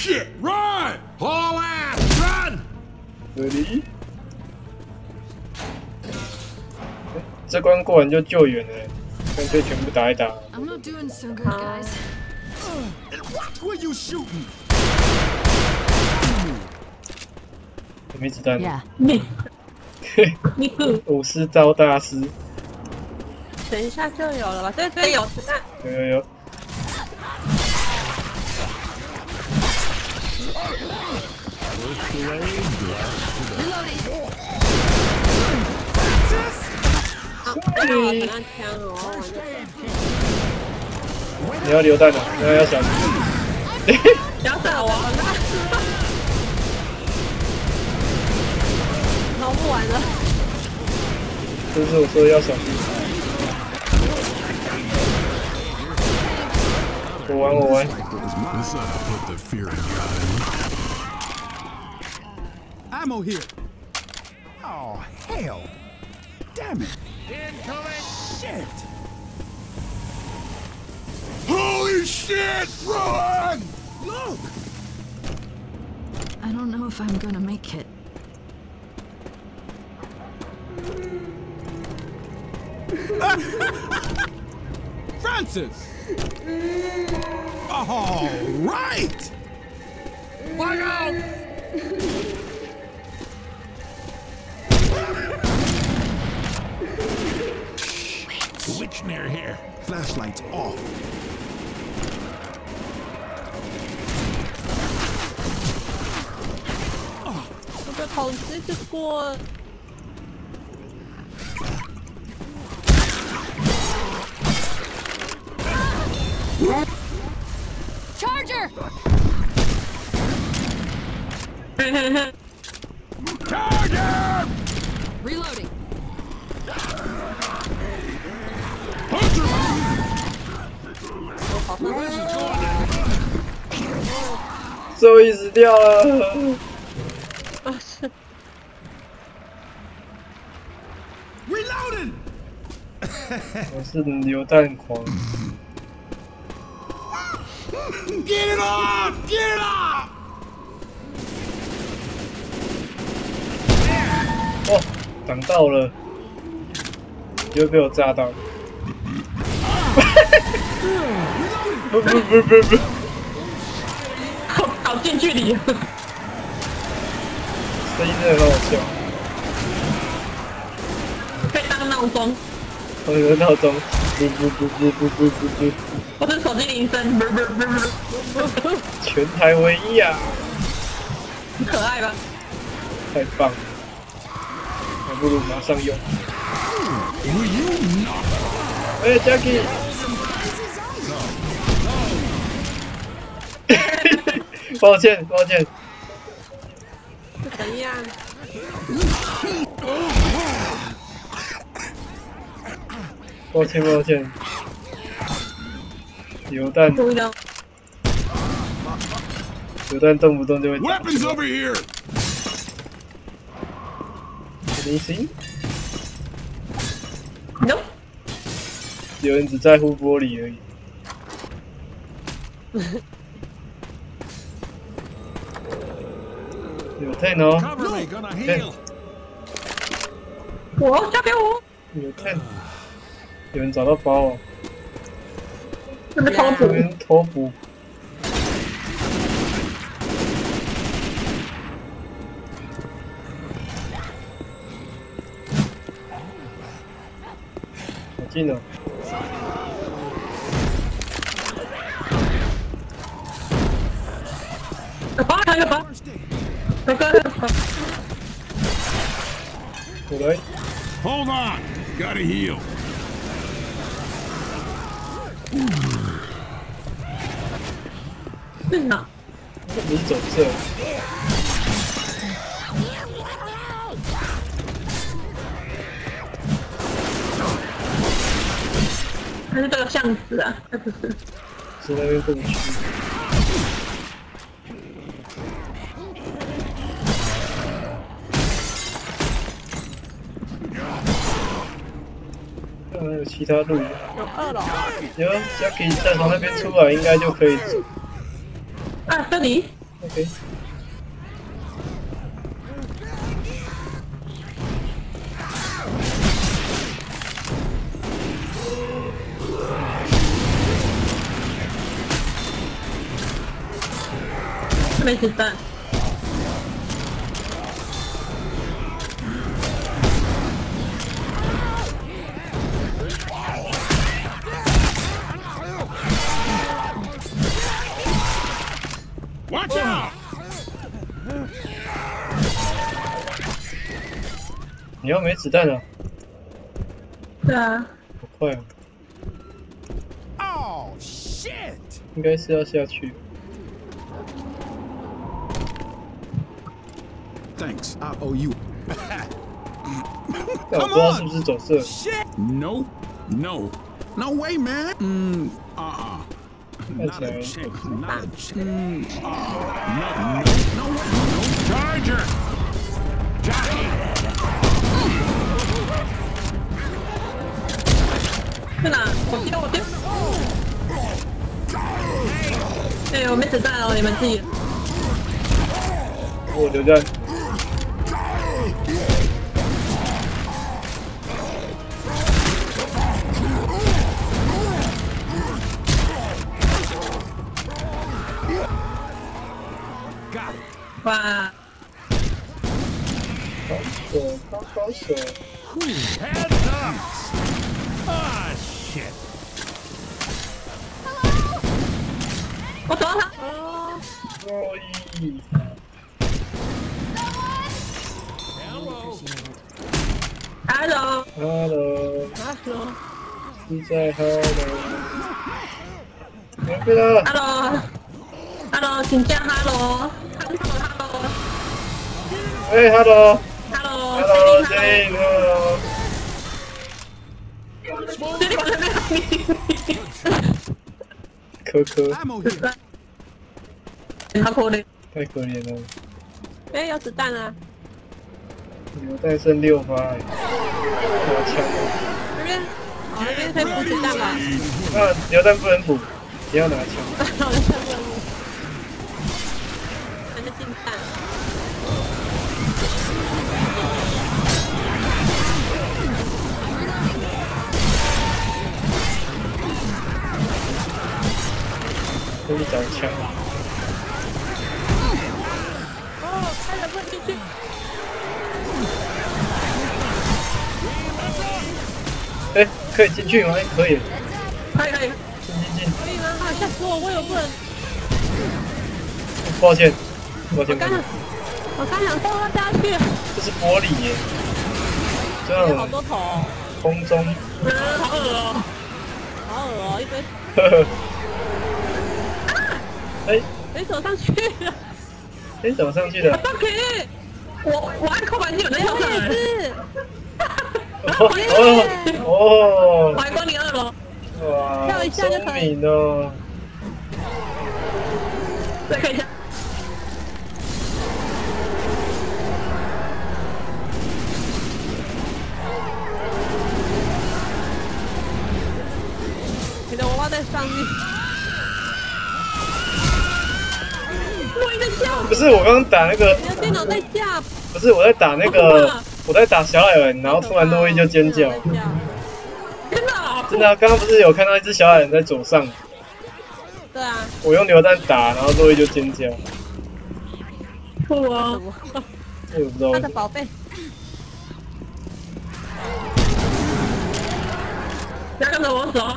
Shit! Run! Haul ass! Run! 这里，这关过完就救援了，干脆全部打一打。 I'm not doing so good, guys. And watch where you shooting! 没子弹。 Yeah. 你武士招大师。 等一下就有了吧？对，有子弹。 有。 子弹枪哦， 你要榴弹的，那要小心。 不要打我了，逃不完了。 就是我说要小心。我玩。 This ought to put the fear in God. Ammo here. Oh, hell. Damn it. Shit. Holy shit! Run! Look! I don't know if I'm gonna make it. Francis! All right! Look out! Switch near here. Flashlights off. 我的头直接过。 Charger! Charger! Reloading. Hunter! 终于死掉了。 Reloading! 我是榴弹狂。 Get it off! Get it off! 哦，挡到了，又被我炸到。不， 好近距离。 声音真的很好笑。 可以当闹钟。 我有闹钟，不， 我是手机铃声， 全台唯一啊！ 很可爱吧？ 太棒了，还不如马上用。哎 ，Jackie， 抱歉。 怎样？ 抱歉。榴弹动不动就会打。 Weapons over here! 明星， No。 有人只在乎玻璃而已。有 ten 哦 Cover me, gonna heal. 我交给我。 有 ten， 有人找到包哦， 这个偷有捕。 人偷捕。好近哦！ 看个包。 我来， Hold on, gotta heal. 是哪？ 你走这。 还是这个巷子啊？还不是。 是那边过不去。看还有其他路。 有2楼。 有 Jackie 再从那边出来，应该就可以走。 啊，这里。 OK。 没子弹。 Watch out! 你要没子弹了？ 对啊。 好快啊！ Oh shit! 应该是要下去。 Thanks, I owe you. 但我不知道是不是走色。 Shit! No, no, no way, man. Not a Okay. chance. Not a chance. No, no, no, no. Charger. Jockey. 去哪？我丢！哎，我没子弹哦，你们自己。 我留在。 哇！ 高手。 Heads up. Ah, shit. 我躲他。 若意。 Hello。 Hello。 Hello。 是在 Hello。没了。 Hello。Hello， 请叫 Hello。Hello。 哎 ，Hello。 Hello。 Hello， Jane。Hello。 这里往那边。 科科。 Ammo here. 好可怜。 太可怜了。 哎，有子弹啊！ 榴弹剩6发，拿枪了。 那边，哦，那边可以补子弹吧？ 那榴弹不能补，你要拿枪。 好的，差不多。还是进弹。 这是找枪。 哦，开了问进去。 哎，可以进去吗？哎，可以。 可以。 进。 可以吗？啊，吓死我！我有不能。 抱歉。 我刚想放他下去。 这是玻璃耶。这样。 好多头。 空中。 好恶哦。好恶哦，一堆。 呵呵。哎。 没走上去。 哎，怎么上去的？ 不可以。我按空白键有那样子。 哦， 我还光你2楼， 哇， 跳一下就可以。 哦， 再看一下。你的娃娃在上面。我在叫。 不是，我刚刚打那个。 你的电脑在叫。 不是，我在打那个。 我在打小矮人，然后突然洛伊就尖叫。 真的啊！ 真的啊，刚刚不是有看到一只小矮人在左上？ 对啊。 我用榴弹打，然后洛伊就尖叫。 酷啊！ 我不知道。 他的宝贝。不要跟着我走。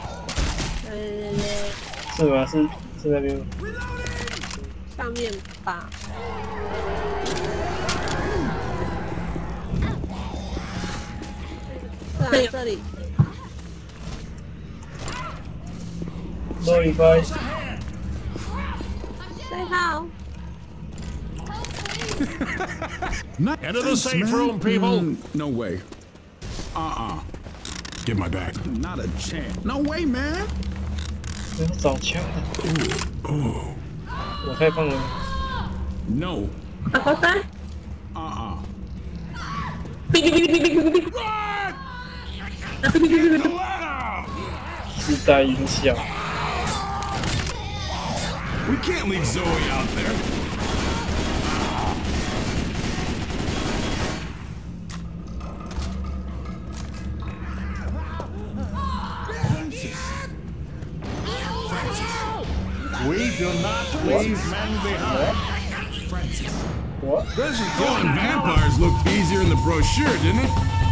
是吗？是那边吗？ 上面吧。 在这里。 洛伊拜。 谁好 Enter the safe room, people. No way. Get my back. Not a chance. No way, man. 我要找枪啊！我太棒了。 No. 好三。哔哔哔哔哔哔哔。 自带音效。 We can't leave Zoe out there. We do not leave men behind. What? Killing vampires looked easier in the brochure, didn't it?